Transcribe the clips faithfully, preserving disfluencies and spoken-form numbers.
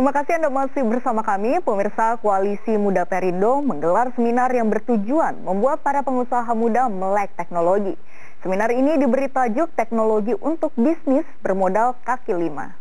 Terima kasih Anda masih bersama kami. Pemirsa, Koalisi Muda Perindo menggelar seminar yang bertujuan membuat para pengusaha muda melek teknologi. Seminar ini diberi tajuk Teknologi untuk Bisnis Bermodal Kaki Lima.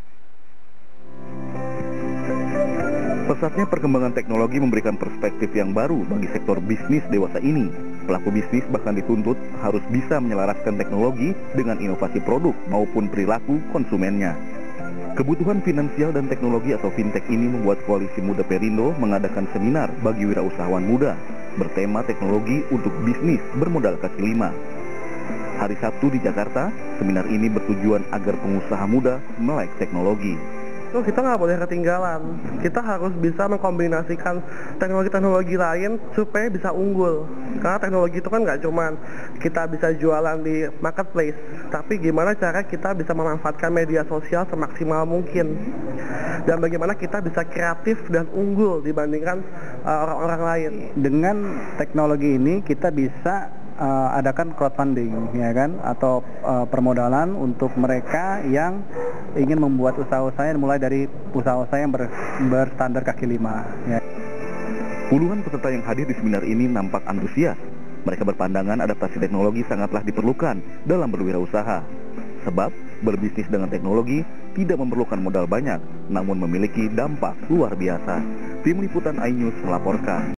Pesatnya perkembangan teknologi memberikan perspektif yang baru bagi sektor bisnis dewasa ini. Pelaku bisnis bahkan dituntut harus bisa menyelaraskan teknologi dengan inovasi produk maupun perilaku konsumennya. Kebutuhan finansial dan teknologi atau fintech ini membuat Koalisi Muda Perindo mengadakan seminar bagi wirausahawan muda bertema teknologi untuk bisnis bermodal kaki lima. Hari Sabtu di Jakarta, seminar ini bertujuan agar pengusaha muda melek teknologi. So, kita nggak boleh ketinggalan. Kita harus bisa mengkombinasikan teknologi-teknologi lain supaya bisa unggul. Karena teknologi itu kan nggak cuma kita bisa jualan di marketplace, tapi gimana cara kita bisa memanfaatkan media sosial semaksimal mungkin. Dan bagaimana kita bisa kreatif dan unggul dibandingkan orang-orang uh, lain. Dengan teknologi ini kita bisa Uh, adakan crowdfunding, ya kan, atau uh, permodalan untuk mereka yang ingin membuat usaha-usaha mulai dari usaha-usaha yang ber, berstandar kaki lima. Ya. Puluhan peserta yang hadir di seminar ini nampak antusias. Mereka berpandangan adaptasi teknologi sangatlah diperlukan dalam berwirausaha. Sebab berbisnis dengan teknologi tidak memerlukan modal banyak, namun memiliki dampak luar biasa. Tim Liputan iNews melaporkan.